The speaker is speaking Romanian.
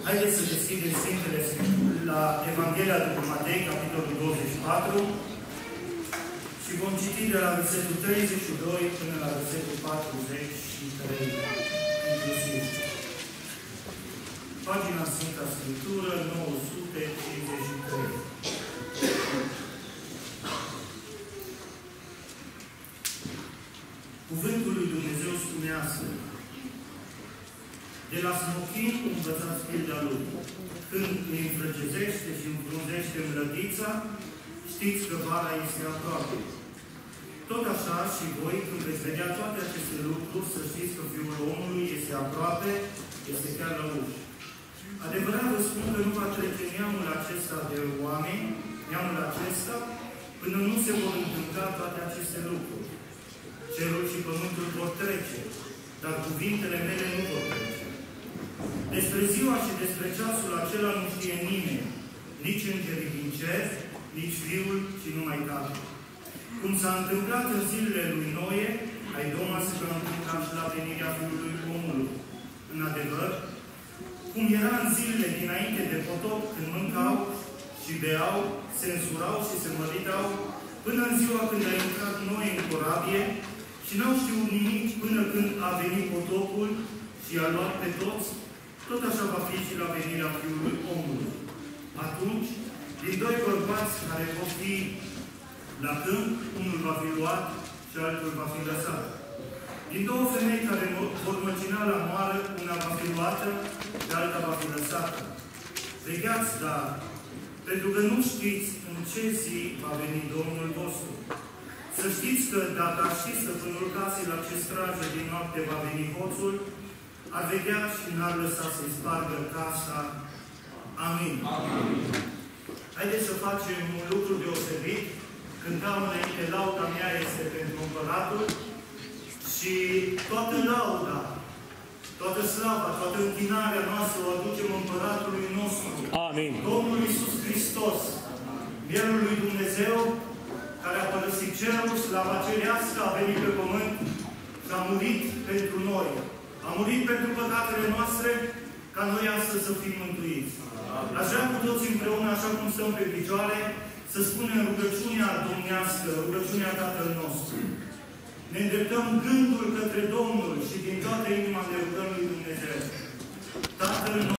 Haideți să deschidem Sfintele Scripturi la Evanghelia după Matei, capitolul 24, și vom citi de la versetul 32 până la versetul 43, inclusiv. Pagina Sfânta Scriptură, 953. Cuvântul lui Dumnezeu spune astfel: de la smochin învățați pilda lui. Când îi înfrăgezește și înfrunzește mlădița, știți că vara este aproape. Tot așa și voi, când veți vedea toate aceste lucruri, să știți că Fiul omului este aproape, este chiar la ușă. Adevărat vă spun că nu va trece neamul acesta de oameni, neamul acesta, până nu se vor întâmpla toate aceste lucruri. Cerul și pământul vor trece, dar cuvintele mele nu vor trece. Despre ziua și despre ceasul acela nu știe nimeni, nici îngerii din cer, nici Fiul, ci numai Tatăl. Cum s-a întâmplat în zilele lui Noe, ai Doma se va întâmpla și la venirea Fiului omului. În adevăr, cum era în zilele dinainte de potop, când mâncau și beau, se însurau și se măritau, până în ziua când a intrat Noe în corabie, și n-au știut nimic până când a venit potopul și i-a luat pe toți, tot așa va fi și la venirea Fiului omului. Atunci, din doi bărbați care vor fi la câmp, unul va fi luat și altul va fi lăsat. Din două femei care vor măcina la moară, una va fi luată și alta va fi lăsată. Vegheați, dar, pentru că nu știți în ce zi va veni Domnul vostru. Să știți că dacă ar ști stăpânul casei la ce strajă din noapte va veni hoțul, ar vedea și n-ar lăsa să-i spargă casa. Amin. Amin. Haideți să facem un lucru deosebit. Cântam înainte, lauda mea este pentru Împăratul și toată lauda, toată slava, toată închinarea noastră o aducem Împăratului nostru. Amin. Domnul Iisus Hristos, Mielul lui Dumnezeu, care a părăsit cerul, slava cerească, a venit pe pământ și a murit pentru noi. A murit pentru păcatele noastre, ca noi astăzi să fim mântuiți. Aș vrea cu toți împreună, așa cum stăm pe picioare, să spunem rugăciunea domnească, rugăciunea Tatăl nostru. Ne îndreptăm gândul către Domnul și din toată inima ne rugăm lui Dumnezeu. Tatăl nostru,